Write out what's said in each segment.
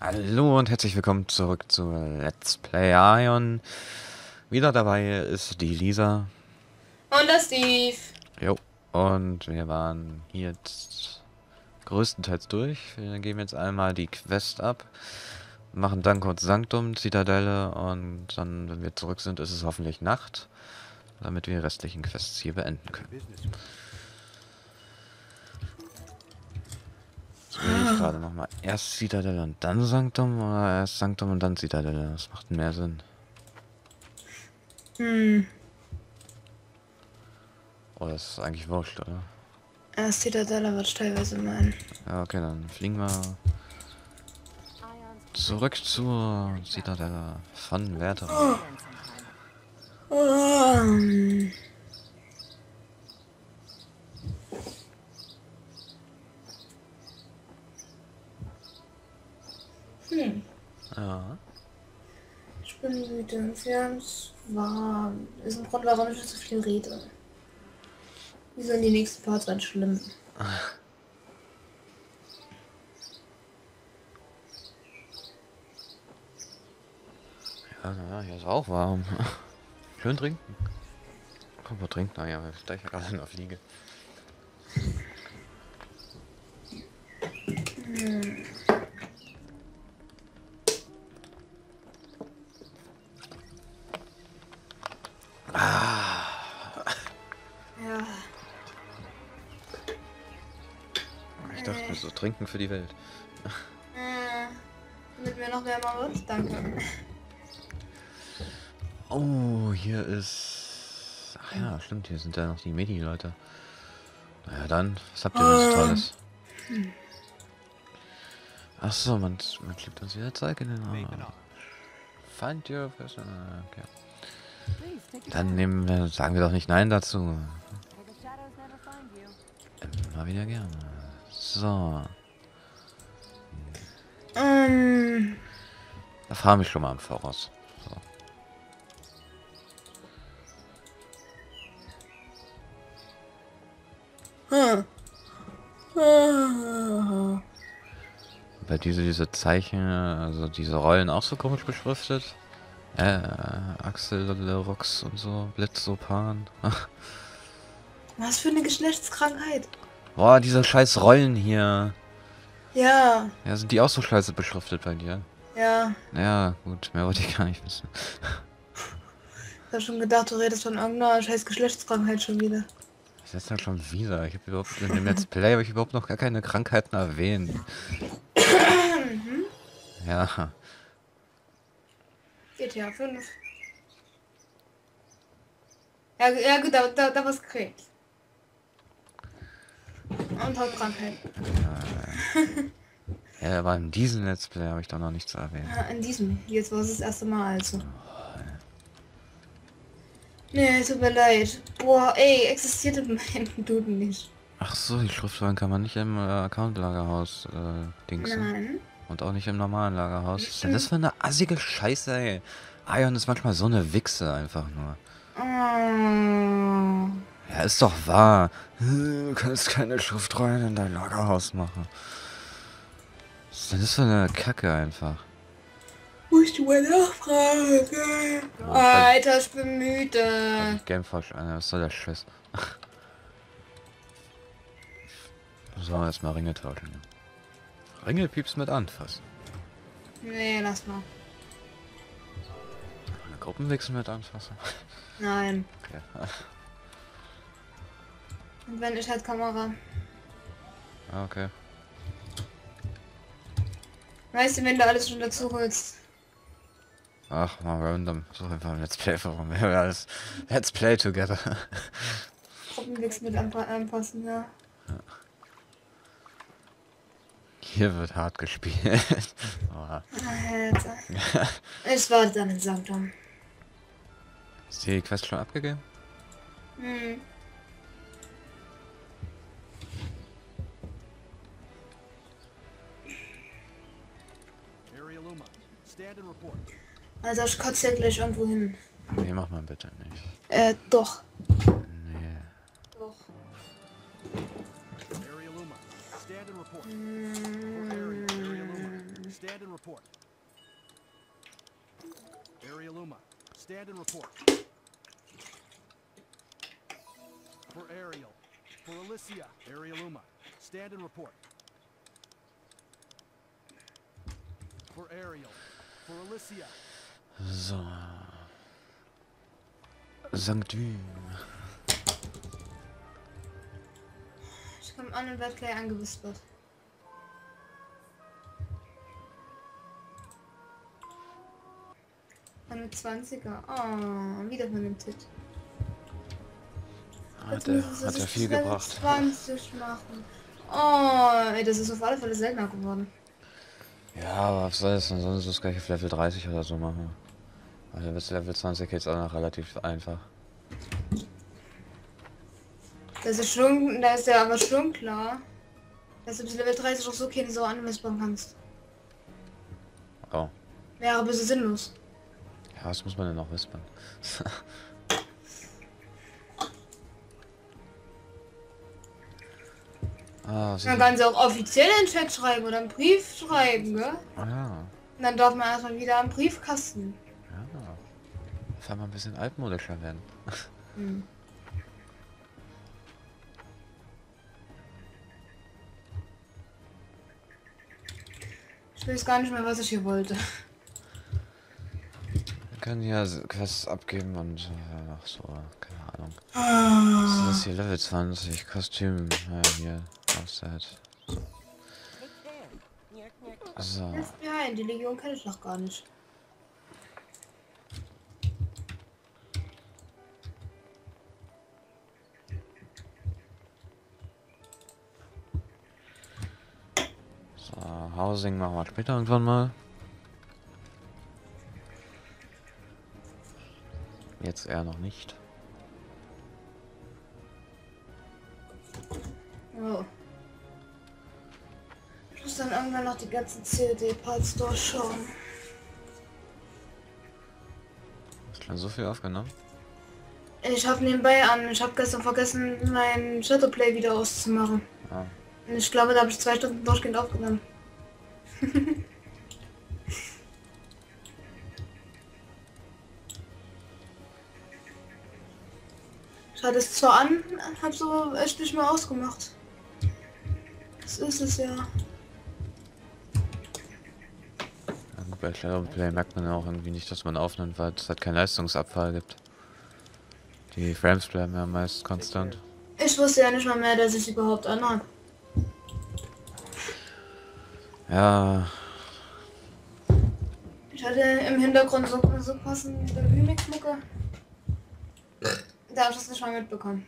Hallo und herzlich willkommen zurück zu Let's Play Ion. Wieder dabei ist die Lisa. Und der Steve. Jo. Und wir waren hier jetzt größtenteils durch. Wir geben jetzt einmal die Quest ab, machen dann kurz Sanctum, Zitadelle und dann, wenn wir zurück sind, ist es hoffentlich Nacht, damit wir die restlichen Quests hier beenden können. Jetzt will ich gerade nochmal erst Zitadelle und dann Sanctum oder erst Sanctum und dann Zitadelle. Das macht mehr Sinn. Oh, das ist eigentlich wurscht, oder? Erst Zitadelle wird teilweise mein. Ja, okay, dann fliegen wir zurück zur Zitadelle von Werther. Um. Ja. Ich bin müde. Wir haben es warm. Ist ein Grund, warum ich so viel rede. Wie sind die nächsten Parts ganz schlimm? Ja, hier ist auch warm. Schön trinken. Komm, wir trinken. Naja, da ich ja gerade noch fliege. Ja. Ich dachte mir so, trinken für die Welt. Damit mir noch wärmer wird? Danke. Oh, hier ist... Ach ja, stimmt, hier sind ja noch die Medi-Leute. Naja, dann, was habt ihr denn so Tolles? Ach so, man klebt uns wieder Zeug in den Arm. Find your person. Okay. Dann sagen wir doch nicht Nein dazu. Immer wieder gerne. So. Da farm ich schon mal im Voraus. So. Bei diese Zeichen, also diese Rollen auch so komisch beschriftet. Axel, Rox und so, Blitzopan. Was für eine Geschlechtskrankheit. Boah, diese scheiß Rollen hier. Ja. Ja, sind die auch so scheiße beschriftet bei dir? Ja. Ja, gut, mehr wollte ich gar nicht wissen. Ich hab schon gedacht, du redest von irgendeiner scheiß Geschlechtskrankheit schon wieder. Das ist ja schon wieder. Ich habe überhaupt in dem Let's Play habe ich überhaupt noch gar keine Krankheiten erwähnt. Ja. GTA 5. Ja gut, da was gekriegt. Und Hautkrankheit. Ja, aber in diesem Let's Play habe ich doch noch nichts erwähnt. Ja, in diesem. Jetzt war es das erste Mal also. Nee, tut mir leid. Boah, ey, existiert im Duden nicht. Ach so, die Schriftrollen kann man nicht im Account-Lagerhaus dingsen. Nein. Und auch nicht im normalen Lagerhaus. Was ist denn das für eine assige Scheiße, ey? Ion ist manchmal so eine Wichse einfach nur. Oh. Ja, ist doch wahr. Du kannst keine Schriftrollen in dein Lagerhaus machen. Was ist denn das für eine Kacke einfach? Musst du mal nachfragen. Alter, ich bin müde. Gameforge an, was soll der Scheiß? So, erstmal Ringe tauschen. Ringelpieps mit anfassen. Nee, lass mal. Eine Gruppenwechsel mit anfassen. Nein. Okay. Und wenn ich halt Kamera. Okay. Weißt du, wenn du alles schon dazu holst. Ach, mal random. So einfach ein Let's Play, warum wir alles Let's Play together. Gruppenwechsel mit anpassen, ja. Hier wird hart gespielt. Alter. Ich warte dann in Sanctum. Ist die Quest schon abgegeben? Hm. Also ich kotze ja gleich irgendwo hin. Nee, mach mal bitte nicht. Doch. Nee. Doch. Stand and report. Ariel Uma, stand and report. For Ariel. For Alicia. Ariel Uma, stand and report. For Ariel. For Alicia. So. Sanctum. Ich komme an und werde gleich angewispert. Eine 20er. Oh, wieder von dem Tit. Hat er viel gebracht. 20 machen. Oh, ey, das ist auf alle Fälle seltener geworden. Ja, aber was soll das denn sonst das gleiche auf Level 30 oder so machen? Also bis Level 20 geht's auch noch relativ einfach. Das ist schon, da ist ja aber schon klar, dass du bis Level 30 auch so keine so anmessbar kannst. Oh. Wäre ein bisschen sinnlos. Ja, was muss man denn noch wispern? Ah, Man kann sie auch offiziell in den Chat schreiben oder einen Brief schreiben, gell? ja. Und dann darf man erstmal wieder am Briefkasten. Ja. Auf einmal ein bisschen altmodischer werden. Hm. Ich weiß gar nicht mehr, was ich hier wollte. Man kann ja Quests abgeben und noch so, keine Ahnung. Was ist das hier? Level 20, Kostüm, hier, Offset. So. FBI, die Legion kenne ich noch gar nicht. So, Housing machen wir später irgendwann mal. Jetzt eher noch nicht. Oh. Ich muss dann irgendwann noch die ganzen COD-Parts durchschauen. Hast du schon so viel aufgenommen? Ich habe nebenbei an, ich habe gestern vergessen, mein Shadowplay wieder auszumachen. Ah. Und ich glaube, da habe ich 2 Stunden durchgehend aufgenommen. Ich hatte es zwar an, habe so echt nicht mehr ausgemacht. Das ist es ja. Ja, gut, bei Shadowplay merkt man auch irgendwie nicht, dass man aufnimmt, weil es halt keinen Leistungsabfall gibt. Die Frames bleiben ja meist konstant. Ich wusste ja nicht mal mehr, dass ich überhaupt anhabe. Ja, Ich hatte im Hintergrund so passende Remix-Mucke. Da habe ich das nicht mal mitbekommen.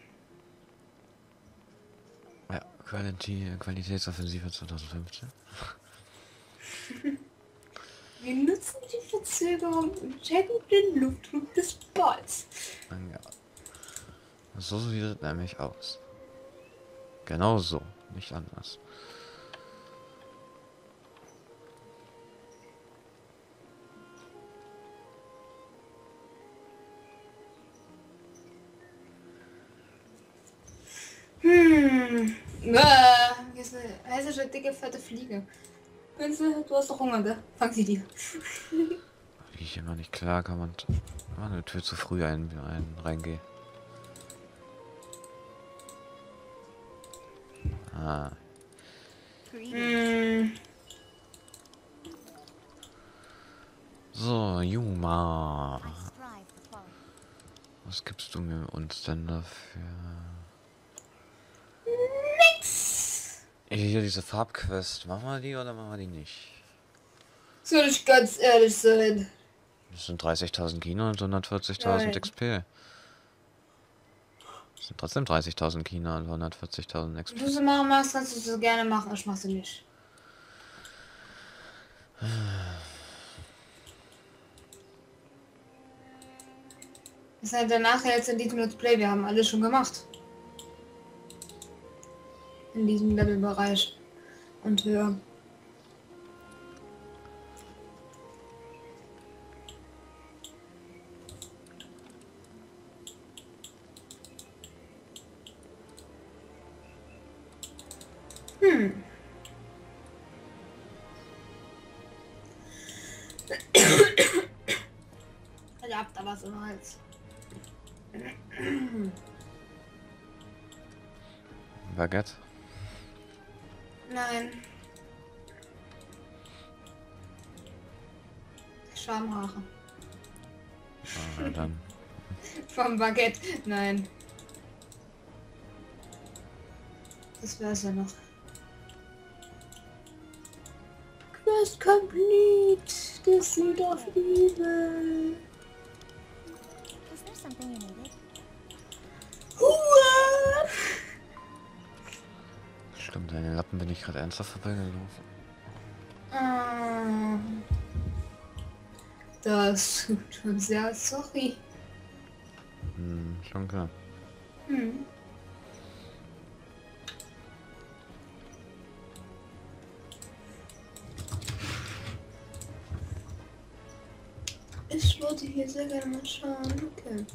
ja, Qualitätsoffensive 2015. Wir nutzen die Verzögerung und checken den Luftdruck des Balls. Ja. So sieht es nämlich aus. Genau so, nicht anders. Hier ist eine hässliche, dicke, fette Fliege. Du hast doch Hunger, gell? Fang sie dir. Wie ich immer nicht klar kann und eine Tür zu früh reingehe. Ah, so, Yuma. Was gibst du mir uns denn dafür? Nix. Hier diese Farbquest, machen wir die oder machen wir die nicht? Soll ich ganz ehrlich sein? Das sind 30.000 Kino und 140.000 Nein. XP. Das sind trotzdem 30.000 Kino und 140.000 XP. Wenn du sie machen magst, kannst du sie gerne machen. Ich mach sie nicht. Das ist halt der Nachteil jetzt in diesem Let's Play. Wir haben alles schon gemacht. In diesem Levelbereich. Und höher. Ich hab da was im Hals. Baguette? Nein. Schamhaare. Ah, dann. Vom Baguette. Nein. Das wär's ja noch. Quest complete. The Seed of Evil. Is there something you needed? Hua! Stimmt, deine Lappen bin ich gerade ernsthaft vorbeigelaufen. Ah. Das tut schon sehr sorry. Schon klar. Hm. Ich wollte hier sehr gerne mal schauen. Okay.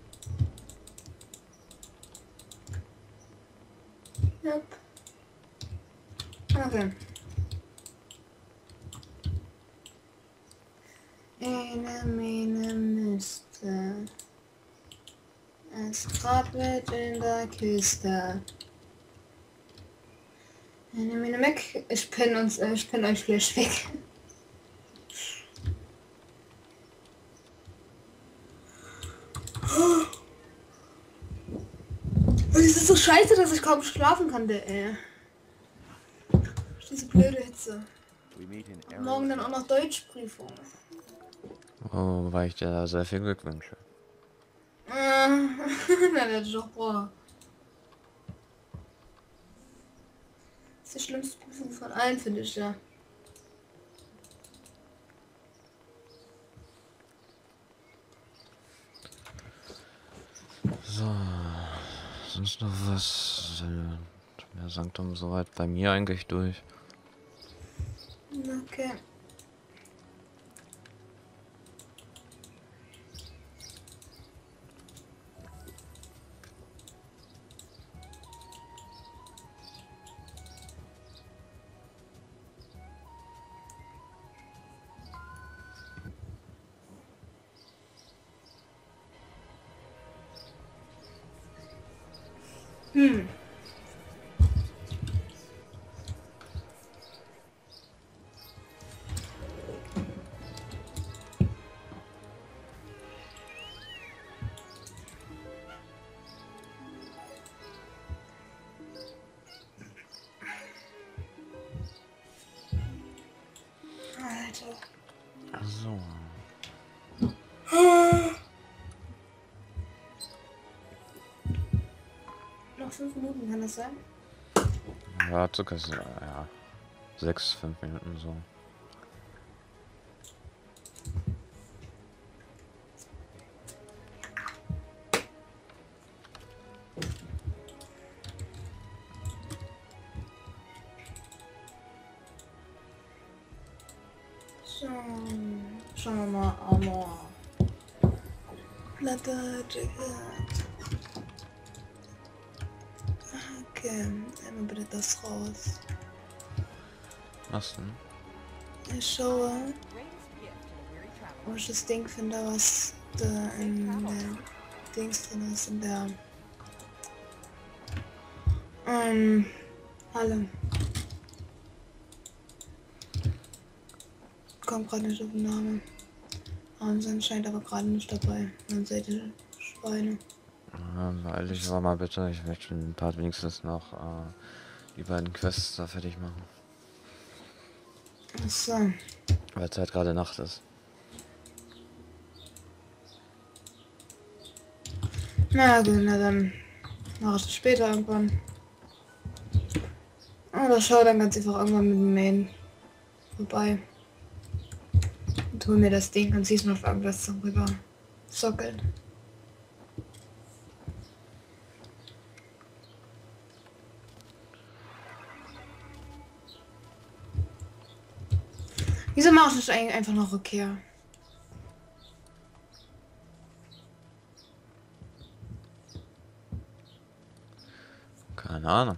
Yep. Okay. Eine Miste. Es krabbelt in der Kiste. Eine weg. Ich pin euch gleich weg. Und es ist so scheiße, dass ich kaum schlafen kann, ey. Diese blöde Hitze. We meet in Und morgen dann auch noch Deutschprüfung. Oh, weil ich dir da sehr viel Glück wünsche. Na, der doch, boah. Das ist die schlimmste Prüfung von allen, finde ich, ja. So, sonst noch was? Ja, Sanktum soweit bei mir eigentlich durch. Okay. Alter. So. Noch 5 Minuten kann das sein? Ja, circa, ja, 6, 5 Minuten so. So. Schauen wir mal, Armor. Platte, Jacket. Okay, einmal bitte das raus. Was denn? Ich schaue, ob ich das Ding finde, was da in der Dings drin ist, in der Halle. Kommt gerade nicht auf den Namen. Und sind scheint aber gerade nicht dabei. Man seht ihr Schweine. Ja, beeil dich aber mal bitte. Ich möchte den Part wenigstens noch die beiden Quests da fertig machen. So. Weil es halt gerade Nacht ist. Na gut, na dann mache ich das später irgendwann. Oder schau dann ganz einfach irgendwann mit dem Main vorbei. Und hol mir das Ding und zieh's noch auf irgendwas zum rüber sockeln. Wieso mache ich nicht eigentlich einfach noch Rückkehr? Keine Ahnung.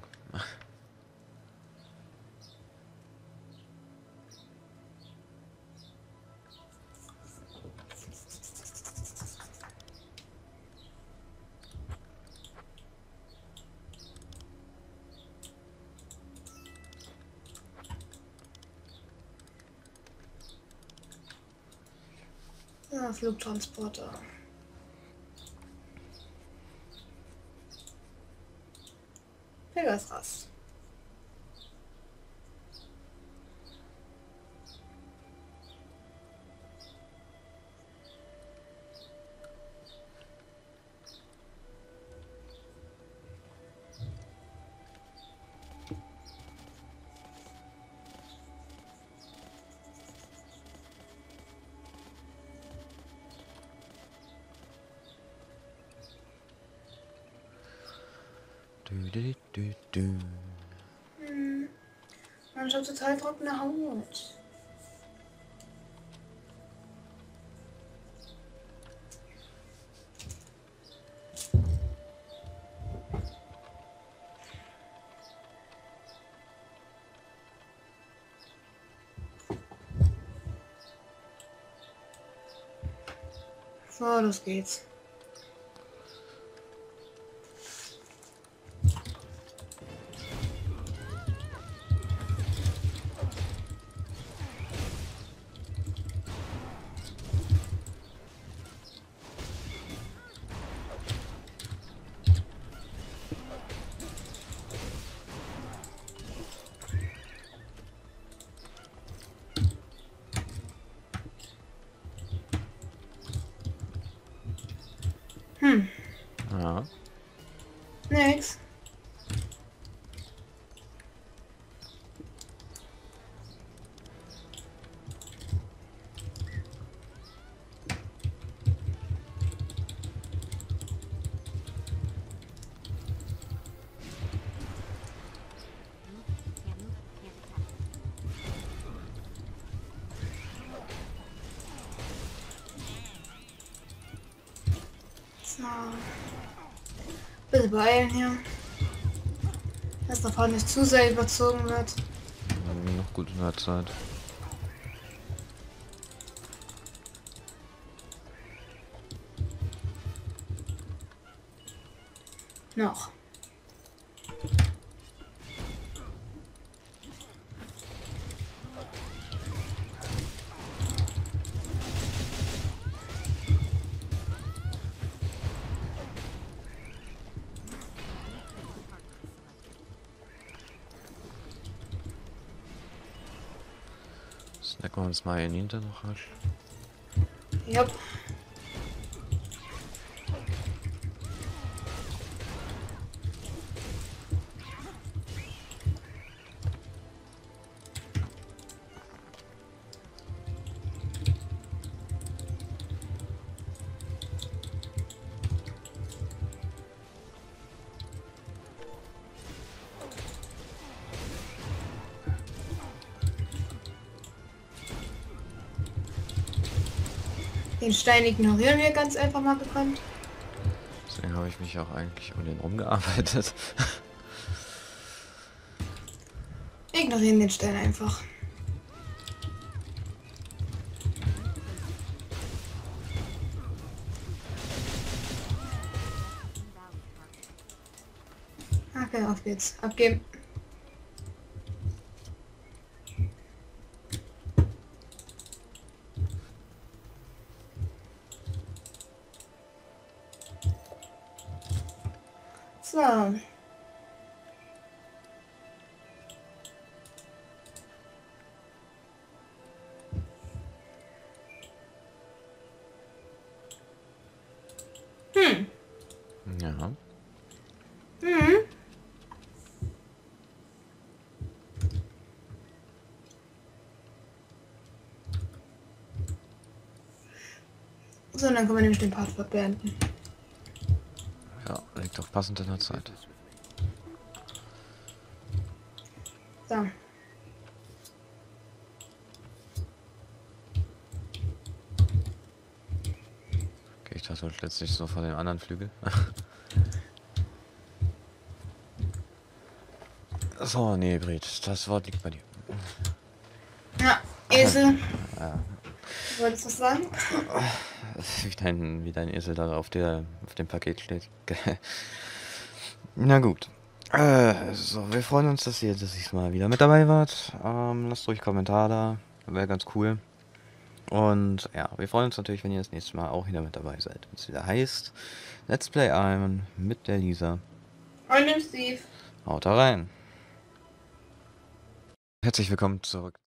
Flugtransporter. Pegasus. Man, ich hab total trockene Haut. So, los geht's. Ja. Nix. So. Bitte beeilen hier. Dass der Fall nicht zu sehr überzogen wird. Noch gut in der Zeit. Noch. Snacken wir uns mal in hinter noch rasch. Jupp. Den Stein ignorieren wir ganz einfach mal gekonnt. Deswegen habe ich mich auch eigentlich um den rumgearbeitet. Ignorieren den Stein einfach. Okay, auf geht's. Abgeben. So. Ja. So, dann können wir nämlich den Part beenden. Ja, liegt doch passend in der Zeit. So. Okay, ich dachte letztlich so vor dem anderen Flügel. So, nee, Brit, das Wort liegt bei dir. Ja, Esel. Ja. Du wolltest was sagen? Wie dein Esel da auf dem Paket steht. Na gut. So, wir freuen uns, dass ihr das mal wieder mit dabei wart. Lasst ruhig Kommentar da. Wäre ganz cool. Und ja, wir freuen uns natürlich, wenn ihr das nächste Mal auch wieder mit dabei seid. Wenn es wieder heißt Let's Play Iron mit der Lisa. Und dem Steve. Haut da rein. Herzlich willkommen zurück